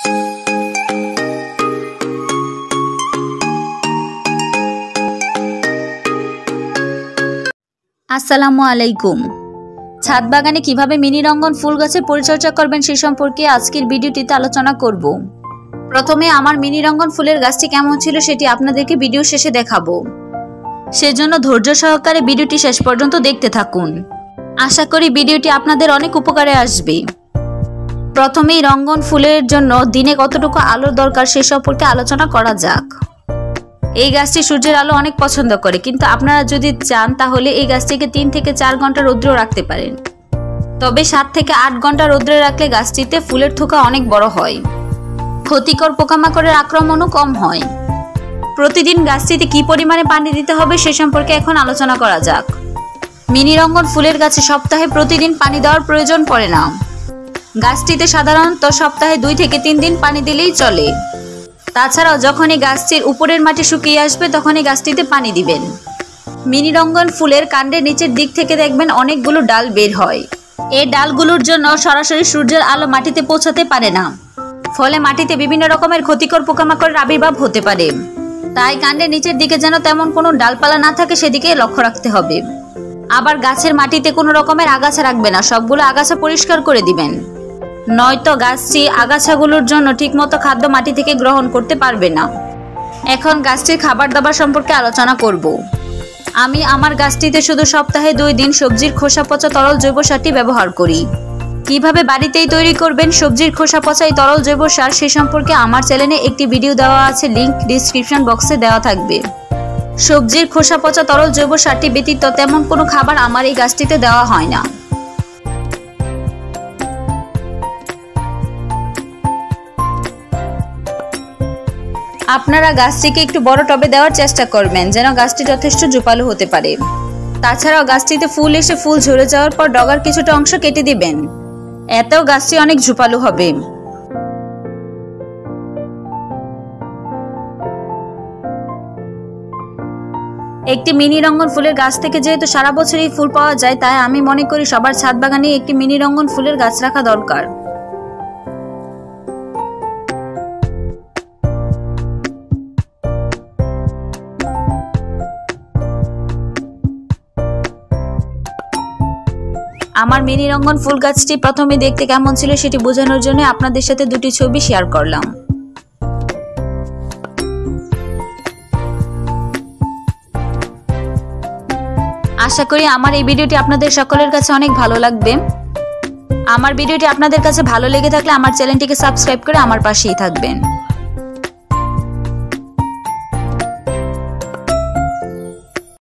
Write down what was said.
আসসালামু আলাইকুম। ছাদ বাগানে কিভাবে মিনি রঙ্গন ফুল গাছের পরিচর্যা করবেন সে সম্পর্কে আজকের ভিডিওটিতে আলোচনা করব। প্রথমে আমার মিনি রঙ্গন ফুলের গাছটি কেমন ছিল সেটি আপনাদেরকে ভিডিও শেষে দেখাবো। সেজন্য ধৈর্য সহকারে ভিডিওটি শেষ পর্যন্ত দেখতে থাকুন। আশা করি ভিডিওটি আপনাদের অনেক উপকারে আসবে। প্রথমেই রঙ্গন ফুলের জন্য দিনে কতটুকু আলোর দরকার সে সম্পর্কে আলোচনা করা যাক। এই গাছটি সূর্যের আলো অনেক পছন্দ করে, কিন্তু আপনারা যদি চান তাহলে এই গাছটিকে 3 থেকে 4 ঘন্টা রৌদ্রে রাখতে পারেন। তবে 7 থেকে 8 ঘন্টা রৌদ্রে রাখলে গাছটিতে ফুলের থোকা অনেক বড় হয়, ক্ষতিকর পোকামাকড়ের আক্রমণও কম হয়। প্রতিদিন গাছটিতে কি পরিমাণে পানি দিতে হবে সে সম্পর্কে এখন আলোচনা করা যাক। মিনি রঙ্গন ফুলের গাছে সপ্তাহে প্রতিদিন পানি দেওয়ার প্রয়োজন পড়ে না। গাছটিতে সাধারণত সপ্তাহে 2 থেকে 3 দিন পানি দিলেই চলে। তাছাড়াও যখনই গাছটির উপরের মাটি শুকিয়ে আসবে তখনই গাছটিতে পানি দিবেন। মিনি রঙ্গন ফুলের কাণ্ডের নিচের দিক থেকে দেখবেন অনেকগুলো ডাল বের হয়। এই ডালগুলোর জন্য সরাসরি সূর্যের আলো মাটিতে পৌঁছাতে পারে না, ফলে মাটিতে বিভিন্ন রকমের ক্ষতিকর পোকামাকড়ের আবির্ভাব হতে পারে। তাই কাণ্ডের নিচের দিকে যেন তেমন কোনো ডালপালা না থাকে সেদিকে লক্ষ্য রাখতে হবে। আবার গাছের মাটিতে কোনো রকমের আগাছা রাখবে না, সবগুলো আগাছা পরিষ্কার করে দিবেন, নয়তো গাছটি আগাছাগুলোর জন্য ঠিকমতো খাদ্য মাটি থেকে গ্রহণ করতে পারবে না। এখন গাছটির খাবার দাবার সম্পর্কে আলোচনা করব। আমি আমার গাছটিতে শুধু সপ্তাহে 2 দিন সবজির খোসা পচা তরল জৈব সারটি ব্যবহার করি। কিভাবে বাড়িতেই তৈরি করবেন সবজির খোসা পচা এই তরল জৈব সার সে সম্পর্কে আমার চ্যানেলে একটি ভিডিও দেওয়া আছে, লিংক ডিসক্রিপশন বক্সে দেওয়া থাকবে। সবজির খোসা পচা তরল জৈব সারটি ব্যতীত তেমন কোনো খাবার আমার এই গাছটিতে দেওয়া হয় না। আপনারা গাছটিকে একটু বড় টবে দেওয়ার চেষ্টা করবেন যেন গাছটি যথেষ্ট ঝোপালো হতে পারে। তাছাড়াও গাছটিতে ফুল এসে ফুল ঝরে যাওয়ার পর ডগার কিছুটা অংশ কেটে দিবেন, এতেও গাছটি অনেক ঝোপালো হবে। একটি মিনি রঙ্গন ফুলের গাছ থেকে যেহেতু সারা বছরই ফুল পাওয়া যায়, তাই আমি মনে করি সবার ছাদ বাগানে একটি মিনি রঙ্গন ফুলের গাছ রাখা দরকার। আমার মিনি রঙ্গন ফুল গাছটি প্রথমে দেখতে কেমন ছিল সেটি বোঝানোর জন্য আপনাদের সাথে 2টি ছবি শেয়ার করলাম। আশা করি আমার এই ভিডিওটি আপনাদের সকলের কাছে অনেক ভালো লাগবে। আমার ভিডিওটি আপনাদের কাছে ভালো লেগে থাকলে আমার চ্যানেলটিকে সাবস্ক্রাইব করে আমার পাশেই থাকবেন।